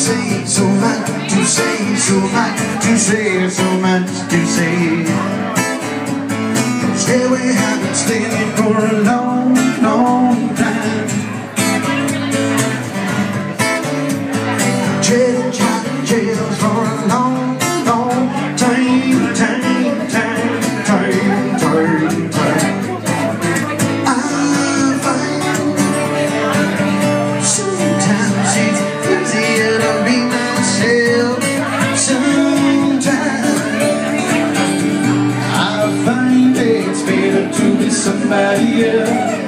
say so much, to say so much, to say so much, to say. Still we have been staying for a long, long time. Jails for a long, long time, time, time, time, time, time. I find sometimes it's easier to be myself. Sometimes I find it's better to be somebody else.